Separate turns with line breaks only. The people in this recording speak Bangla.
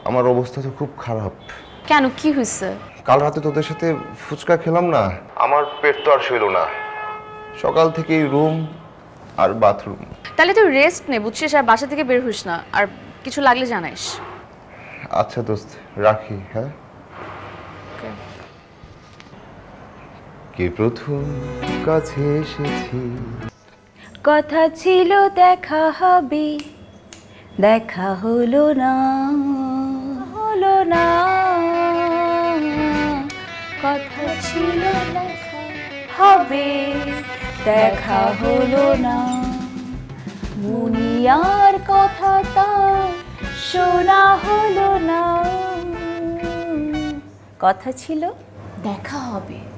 আমার অবস্থা তো খুব খারাপ।
কেন, কি হয়েছে?
কাল রাতে তোদের সাথে ফুচকা খেলাম না, আমার পেট তো আর সইল না। সকাল থেকেই রুম আর বাথরুম।
তাহলে তুই রেস্ট নে বুঝছিস, আর বাসা থেকে বের হইস না, আর কিছু লাগলে জানাইস।
আচ্ছা দোস্ত, রাখি। হ্যাঁ, কে প্রথম কাছে এসেছি,
কথা ছিল দেখা হবে, দেখা হলো না, হলো না। কথা ছিল দেখা হবে, দেখা হলো না। মুনিয়ার কথাটা শোনা হলো না। কথা ছিল
দেখা হবে।